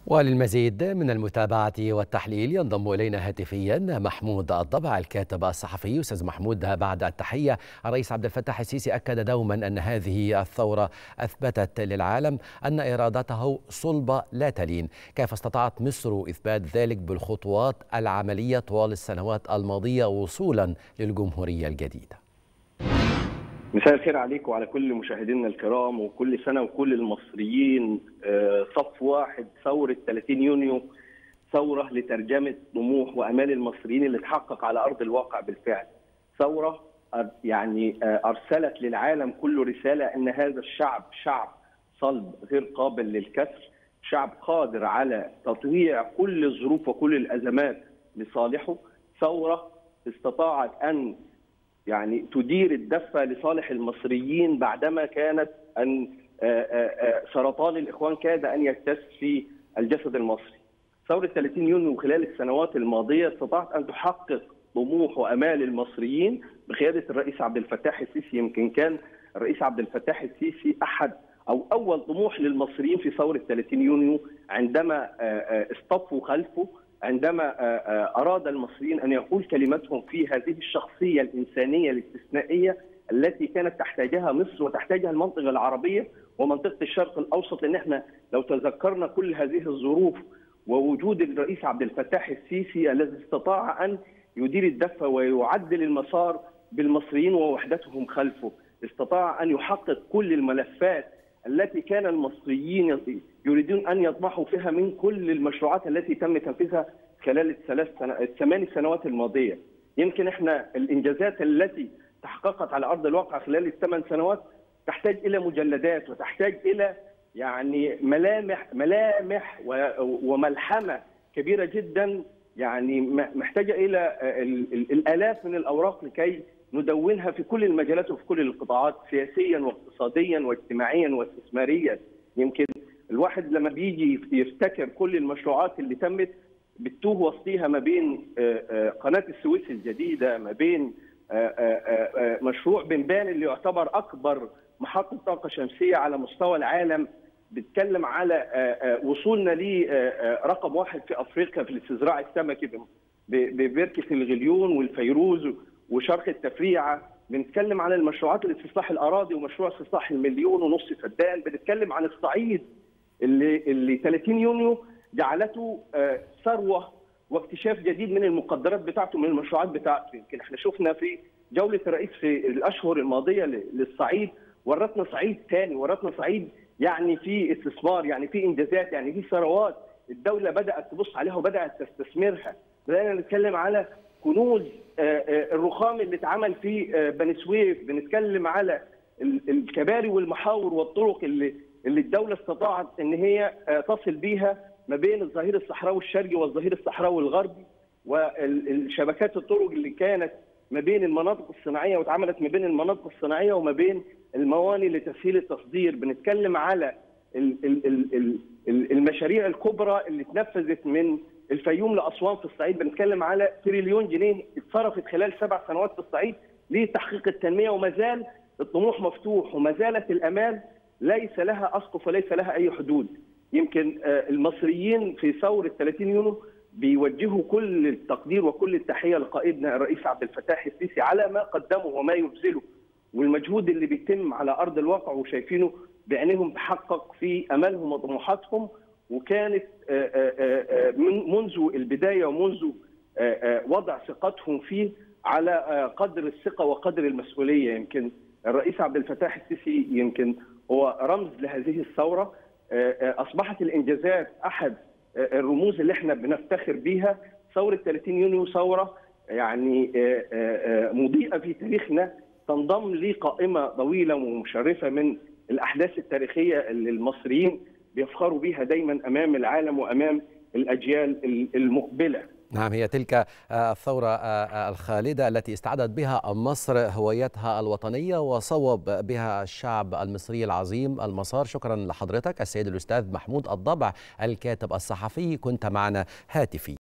وللمزيد من المتابعة والتحليل ينضم إلينا هاتفيا محمود الضبع الكاتب الصحفي. أستاذ محمود، بعد التحية، الرئيس عبد الفتاح السيسي أكد دوما أن هذه الثورة أثبتت للعالم أن إرادته صلبة لا تلين. كيف استطاعت مصر إثبات ذلك بالخطوات العملية طوال السنوات الماضية وصولا للجمهورية الجديدة؟ مساء الخير عليك وعلى كل مشاهدينا الكرام، وكل سنة وكل المصريين صف واحد. ثورة 30 يونيو ثورة لترجمة طموح وأمال المصريين اللي تحقق على أرض الواقع بالفعل. ثورة يعني أرسلت للعالم كله رسالة أن هذا الشعب شعب صلب غير قابل للكسر، شعب قادر على تطويع كل الظروف وكل الأزمات لصالحه. ثورة استطاعت أن يعني تدير الدفة لصالح المصريين بعدما كانت أن سرطان الإخوان كاد أن يجتث في الجسد المصري. ثورة 30 يونيو خلال السنوات الماضية استطاعت أن تحقق طموح وأمال المصريين بقيادة الرئيس عبد الفتاح السيسي. يمكن كان الرئيس عبد الفتاح السيسي أول طموح للمصريين في ثورة 30 يونيو عندما اصطفوا خلفه، عندما أراد المصريين أن يقول كلمتهم في هذه الشخصية الإنسانية الاستثنائية التي كانت تحتاجها مصر وتحتاجها المنطقة العربية ومنطقة الشرق الأوسط. لأن احنا لو تذكرنا كل هذه الظروف ووجود الرئيس عبد الفتاح السيسي الذي استطاع أن يدير الدفة ويعدل المسار بالمصريين ووحدتهم خلفه، استطاع أن يحقق كل الملفات التي كان المصريين يريدون أن يطمحوا فيها من كل المشروعات التي تم تنفيذها خلال الثمان سنوات الماضية. يمكن احنا الإنجازات التي تحققت على أرض الواقع خلال الثمان سنوات تحتاج إلى مجلدات وتحتاج إلى يعني ملامح وملحمة كبيرة جدا، يعني محتاجة إلى الآلاف من الأوراق لكي ندونها في كل المجالات وفي كل القطاعات، سياسيا واقتصاديا واجتماعيا واستثماريا. يمكن الواحد لما بيجي يفتكر كل المشروعات اللي تمت بتوه وسطيها ما بين قناة السويس الجديدة، ما بين مشروع بنبان اللي يعتبر أكبر محطة طاقة شمسية على مستوى العالم، بتكلم على وصولنا لرقم واحد في أفريقيا في الاستزراع السمكي ببركة الغليون والفيروز وشرق التفريعة. بنتكلم عن المشروعات الاستصلاح الأراضي ومشروع استصلاح المليون ونص فدان. بنتكلم عن الصعيد اللي 30 يونيو جعلته ثروة واكتشاف جديد من المقدرات بتاعته، من المشروعات بتاعته. يمكن احنا شفنا في جولة الرئيس في الأشهر الماضية للصعيد ورتنا صعيد ثاني، ورتنا صعيد يعني في استثمار، يعني في إنجازات، يعني في ثروات الدولة بدأت تبص عليها وبدأت تستثمرها. بدأنا نتكلم على كنوز الرخام اللي اتعمل في بني سويف، بنتكلم على الكباري والمحاور والطرق اللي الدولة استطاعت ان هي تصل بيها ما بين الظهير الصحراوي الشرقي والظهير الصحراوي الغربي، والشبكات الطرق اللي كانت ما بين المناطق الصناعية واتعملت ما بين المناطق الصناعية وما بين المواني لتسهيل التصدير. بنتكلم على المشاريع الكبرى اللي اتنفذت من الفيوم لأسوان في الصعيد. بنتكلم على تريليون جنيه اتصرفت خلال 7 سنوات في الصعيد لتحقيق التنمية، وما زال الطموح مفتوح وما زالت الأمال ليس لها أسقف وليس لها أي حدود. يمكن المصريين في ثورة 30 يونيو بيوجهوا كل التقدير وكل التحية لقائدنا الرئيس عبد الفتاح السيسي على ما قدمه وما يبذله والمجهود اللي بيتم على أرض الواقع وشايفينه بعينهم تحقق في أمالهم وطموحاتهم. وكانت منذ البداية ومنذ وضع ثقتهم فيه على قدر الثقة وقدر المسؤولية. يمكن الرئيس عبد الفتاح السيسي يمكن هو رمز لهذه الثورة. أصبحت الإنجازات أحد الرموز اللي احنا بنفتخر بيها. ثورة 30 يونيو ثورة يعني مضيئة في تاريخنا، تنضم لقائمة طويلة ومشرفة من الأحداث التاريخية اللي المصريين بيفخروا بيها دايما أمام العالم وأمام الأجيال المقبلة. نعم، هي تلك الثورة الخالدة التي استعادت بها مصر هويتها الوطنية وصوب بها الشعب المصري العظيم المسار. شكرا لحضرتك السيد الأستاذ محمود الضبع الكاتب الصحفي، كنت معنا هاتفي.